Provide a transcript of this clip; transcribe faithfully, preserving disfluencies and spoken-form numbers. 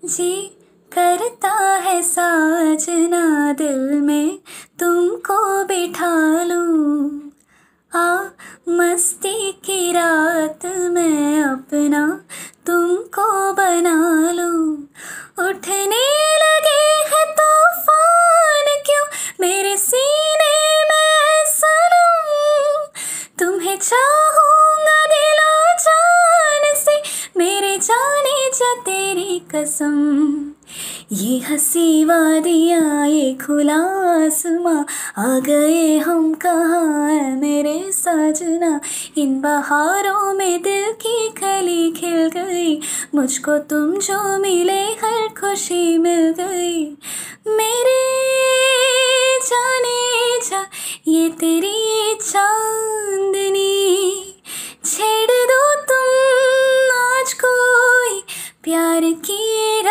जी करता है साजना दिल में तुमको बिठा लूं। आ मस्ती की रात में अपना तुमको बना लूं। उठने लगे है तूफान क्यों मेरे सीने में सनम। तुम्हें चाहूंगा दिलो जान से मेरे जाने जा तेरी कसम। ये हंसी वादियाँ ये खुला आसमां आ गए हम कहाँ है मेरे साजना। इन बहारों में दिल की कली खिल गई मुझको तुम जो मिले हर खुशी मिल गई। मेरे जाने जा ये तेरी चांदनी छेड़ दो तुम आज कोई प्यार की